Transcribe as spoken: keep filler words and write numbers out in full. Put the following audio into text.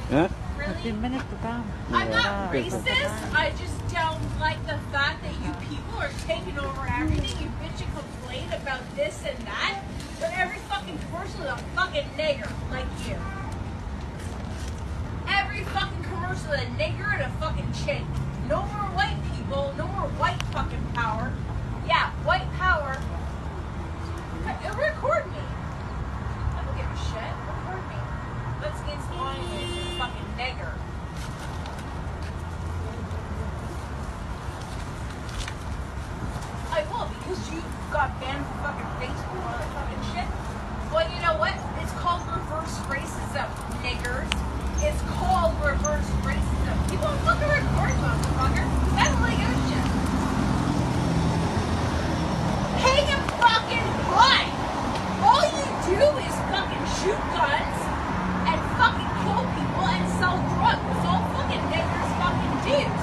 Huh? Really? I'm not racist. I just don't like the fact that you people are taking over everything. You bitch and complain about this and that, but every fucking commercial is a fucking nigger like you. Every fucking commercial is a nigger and a fucking chick. No more white people. No more white fucking power. Yeah, white power. Record me. I don't give a shit. Record me. Let's get some money into the fucking nigger. I will, because you got banned from fucking Facebook and all that fucking shit. Well, you know what? It's called reverse racism, niggers. It's called reverse racism. People don't fucking record, motherfucker. I don't really give a shit. Hang a fucking high. All you do is fucking shoot guns and fucking kill people and sell drugs. That's all fucking niggers fucking do.